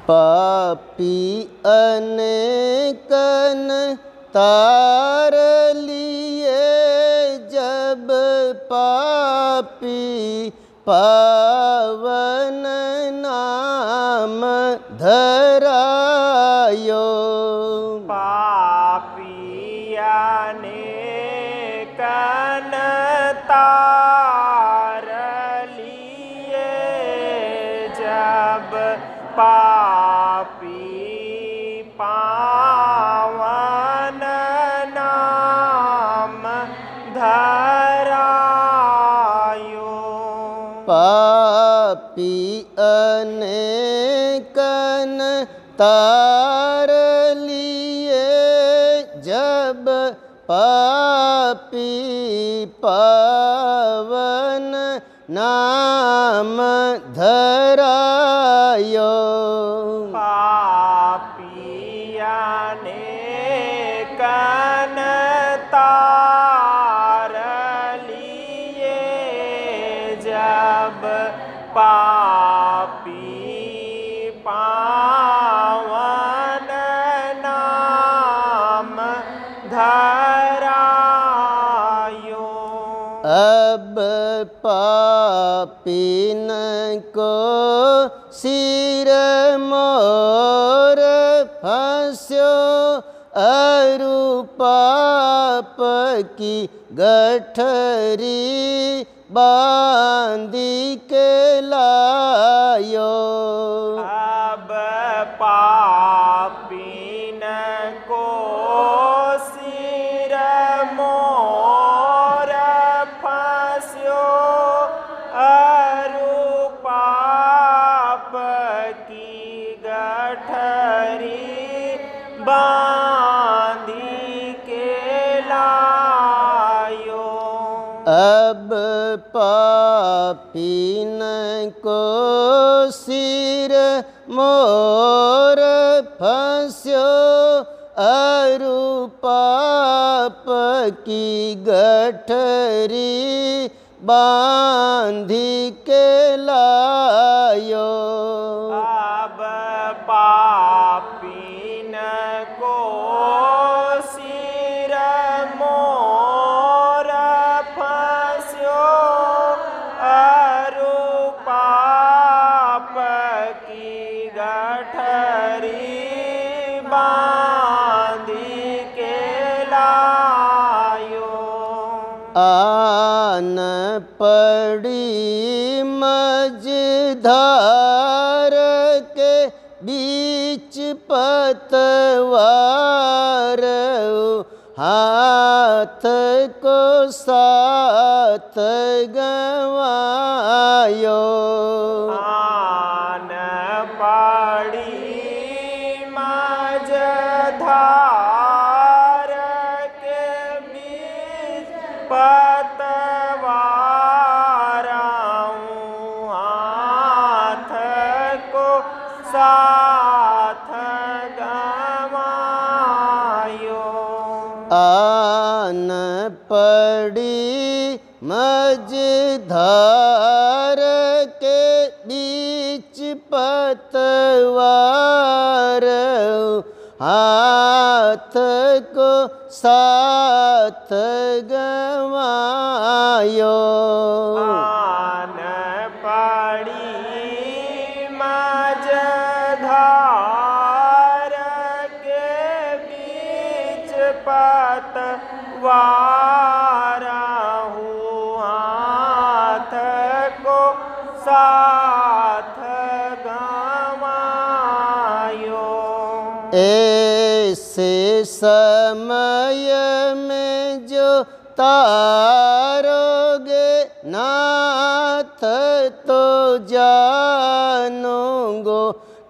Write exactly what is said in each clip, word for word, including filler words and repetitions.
पापी अनेकन तार लिए जब पापी पावन नाम धरायो। पापिया ने कन तार लिए जब पापी पावन नाम धरायो। पापी अनेकन तार लिए जब पापी पावन नाम धरायो। पापिया ने कन तार लिए जब पापी पावन नाम धरायो। अब पापिन को सिर मोर फंस्यो अरु पाप की गठरी बांधी के लायो। अब पापिन को सिर मोर फंस्यो अरु पाप की गठरी बांधी के लायो। अब पापिन को सिर मोर फंस्यो अरु पाप की गठरी बांधी के लायो। अब पापिन को सिर मोर फंस्यो अरु पाप की गठरी बांधी के लायो। आन पड़ी मझधार के बीच पतवार हाथ को साथ गवायो। आन पड़ी मझधार के बीच पतवार हाथ को साथ गवायो। आन पड़ी मझधार के बीच पतवार हाथ को साथ गवायो। आन पड़ी मझधार के बीच पतवार हाथ को साथ गवायो। ऐसे समय में जो तारोगे नाथ तो जानोगो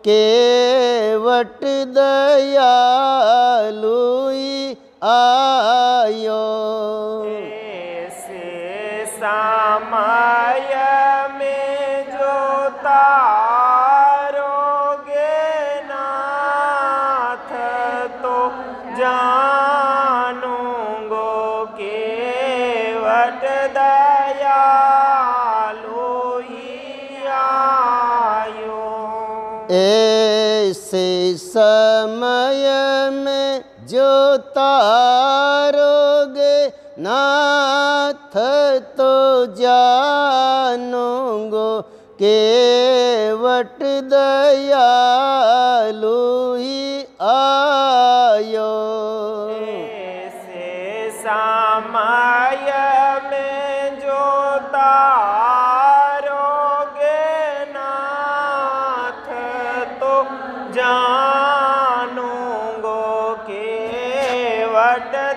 केवट दयालु आयो। ऐसे समय में जो तारोगे नाथ तो जानूंगो केवट दयालु ही आयो। ऐसे समय में जो तारोगे नाथ तो जानूंगो केवट दयालु ही आयो। ऐसे समय में जो तारोगे नाथ तो जानूंगो केवट